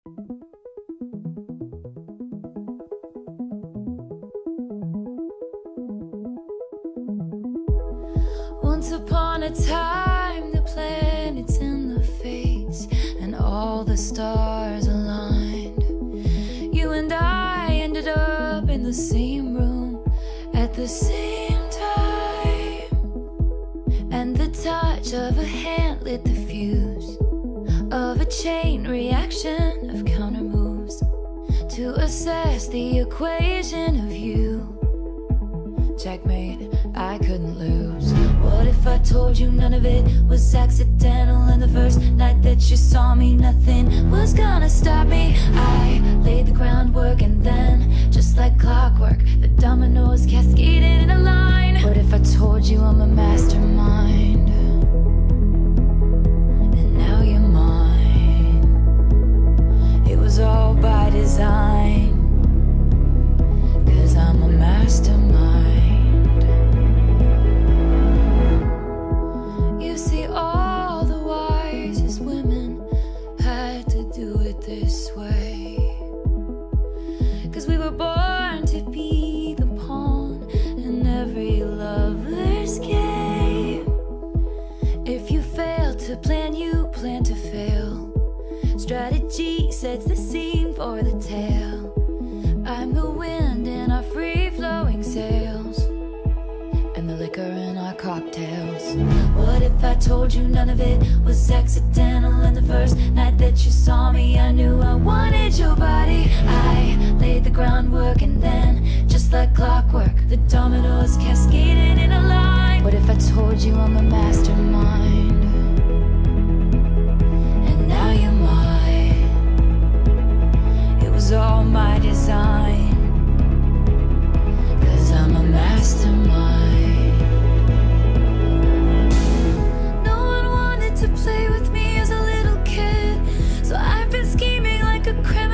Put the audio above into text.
Once upon a time, the planets in the fates and all the stars aligned. You and I ended up in the same room at the same time, and the touch of a hand lit the fuse of a chain reaction of counter moves to assess the equation of you. Checkmate, I couldn't lose. What if I told you none of it was accidental, and the first night that you saw me nothing was gonna stop me? I laid the groundwork, and then, just like clockwork, the dominoes cascaded in a line. What if I told you I'm a mastermind, and now you're mine? It was all by design, 'cause I'm a mastermind. This way, 'cause we were born to be the pawn in every lover's game. If you fail to plan, you plan to fail. Strategy sets the scene for the tale. I'm the wind in our free-flowing sails, and the liquor in our cocktails. What if I told you none of it was accidental, and the first night that you saw me I knew I wanted your body? I laid the groundwork, and then, just like clockwork, the dominoes cascaded in a line. What if I told you I'm a mastermind, and now you're mine? It was all my design, 'cause I'm a mastermind. To play with me as a little kid, so I've been scheming like a criminal.